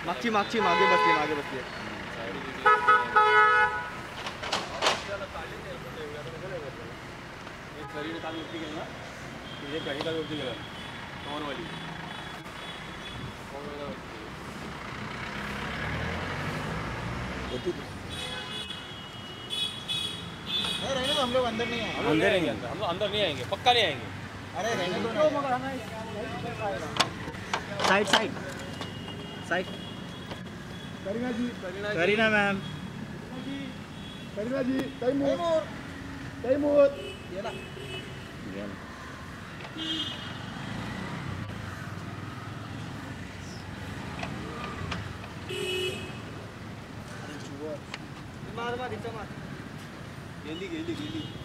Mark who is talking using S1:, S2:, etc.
S1: मागची मागे बसली
S2: शरीर काल वरती गेलं ना तुझे काही काल वरती गेलं नॉर्मली
S1: रहने दो, हम लोग अंदर नहीं आएंगे।
S2: हम लोग अंदर नहीं आएंगे, पक्का नहीं आएंगे।
S1: अरे रहने दो side side side.
S3: Kareena ji,
S1: Kareena ma'am,
S3: Kareena ji, Taimur,
S1: ये ना मार गेली